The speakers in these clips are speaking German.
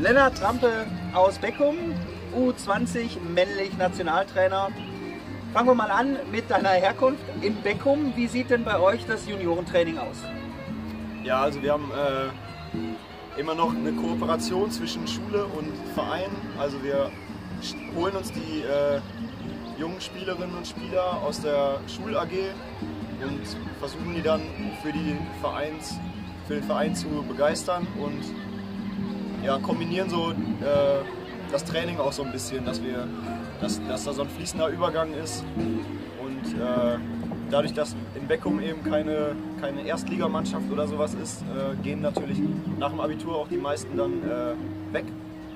Lennart Trampe aus Beckum, U20 männlich Nationaltrainer. Fangen wir mal an mit deiner Herkunft in Beckum. Wie sieht denn bei euch das Juniorentraining aus? Ja, also wir haben immer noch eine Kooperation zwischen Schule und Verein. Also wir holen uns die jungen Spielerinnen und Spieler aus der Schul-AG und versuchen die dann für den Verein zu begeistern und ja, kombinieren so das Training auch so ein bisschen, dass da so ein fließender Übergang ist und dadurch, dass in Beckum eben keine Erstligamannschaft oder sowas ist, gehen natürlich nach dem Abitur auch die meisten dann weg,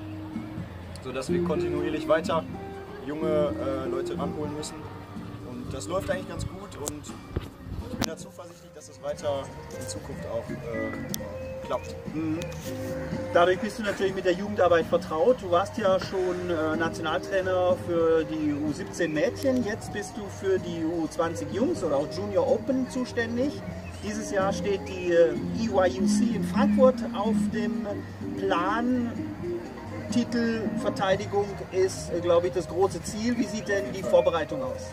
sodass wir kontinuierlich weiter junge Leute ranholen müssen und das läuft eigentlich ganz gut und ich bin da zuversichtlich, dass es weiter in Zukunft auch klappt. Dadurch bist du natürlich mit der Jugendarbeit vertraut. Du warst ja schon Nationaltrainer für die U17 Mädchen, jetzt bist du für die U20 Jungs oder auch Junior Open zuständig. Dieses Jahr steht die EYUC in Frankfurt auf dem Plan. Titelverteidigung ist, glaube ich, das große Ziel. Wie sieht denn die Vorbereitung aus?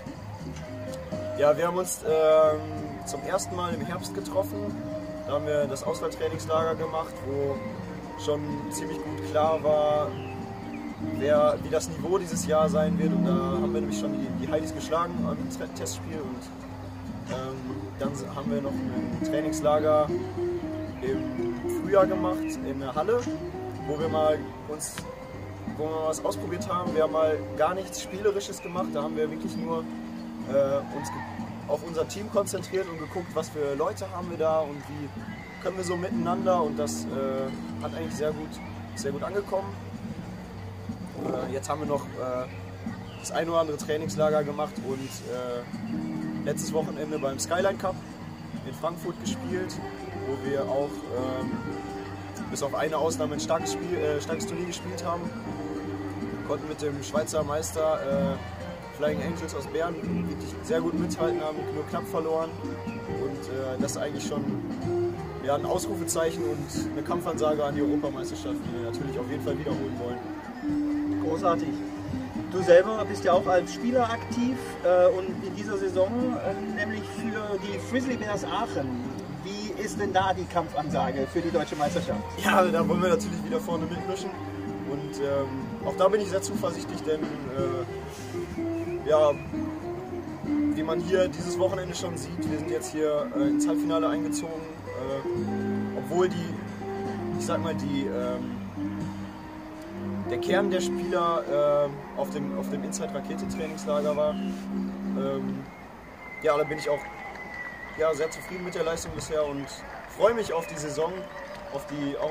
Ja, wir haben uns zum ersten Mal im Herbst getroffen. Da haben wir das Auswahltrainingslager gemacht, wo schon ziemlich gut klar war, wie das Niveau dieses Jahr sein wird. Und da haben wir nämlich schon die Heidis geschlagen im Testspiel. Und dann haben wir noch ein Trainingslager im Frühjahr gemacht in der Halle, wo wir mal was ausprobiert haben. Wir haben mal gar nichts Spielerisches gemacht. Da haben wir wirklich nur uns auf unser Team konzentriert und geguckt, was für Leute haben wir da und wie können wir so miteinander, und das hat eigentlich sehr gut angekommen. Jetzt haben wir noch das ein oder andere Trainingslager gemacht und letztes Wochenende beim Skyline Cup in Frankfurt gespielt, wo wir auch bis auf eine Ausnahme ein starkes Turnier gespielt haben. Wir konnten mit dem Schweizer Meister Flying Angels aus Bern wirklich sehr gut mithalten, haben nur knapp verloren und das ist eigentlich schon ein Ausrufezeichen und eine Kampfansage an die Europameisterschaft, die wir natürlich auf jeden Fall wiederholen wollen. Großartig. Du selber bist ja auch als Spieler aktiv und in dieser Saison nämlich für die Frizzly Bears Aachen. Wie ist denn da die Kampfansage für die deutsche Meisterschaft? Ja, da wollen wir natürlich wieder vorne mitmischen und auch da bin ich sehr zuversichtlich, denn ja, wie man hier dieses Wochenende schon sieht, wir sind jetzt hier ins Halbfinale eingezogen, obwohl der Kern der Spieler auf dem Inside-Rakete-Trainingslager war. Ja, da bin ich auch sehr zufrieden mit der Leistung bisher und freue mich auf die Saison, auf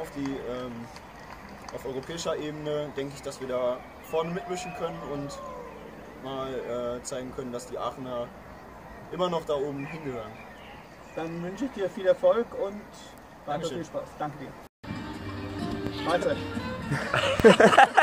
europäischer Ebene. Denke ich, dass wir da vorne mitmischen können und mal zeigen können, dass die Aachener immer noch da oben hingehören. Dann wünsche ich dir viel Erfolg und weiter viel Spaß. Danke dir. Mahlzeit.